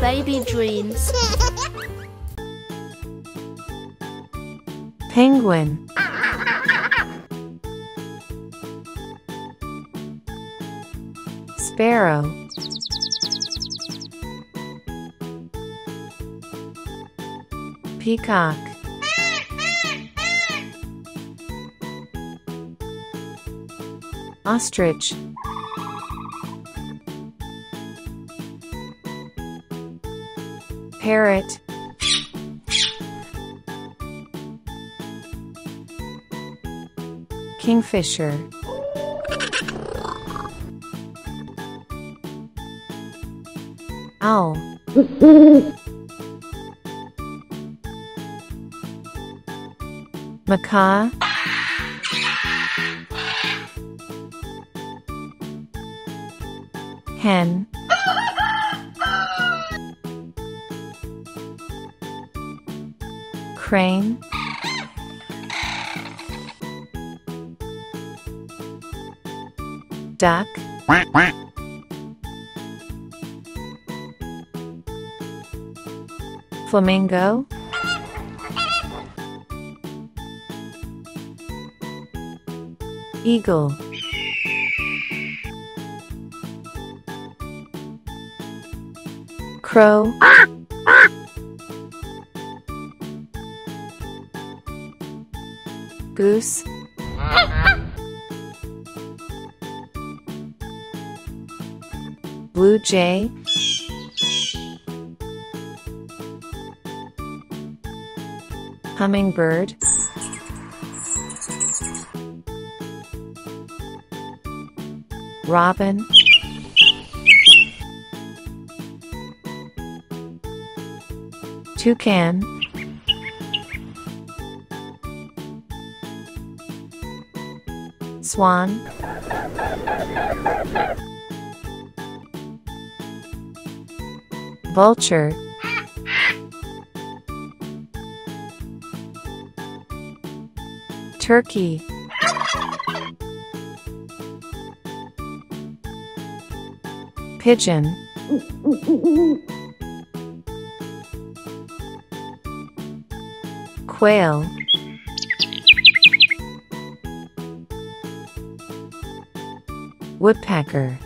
baby dreams. Penguin. Sparrow. Peacock. Ostrich. Parrot. Kingfisher. Owl. Macaw. Hen. Crane. Duck. Flamingo. Eagle. Crow. Goose. Blue jay. Hummingbird. Robin. Toucan. Swan. Vulture. Turkey. Pigeon. Quail. Woodpecker.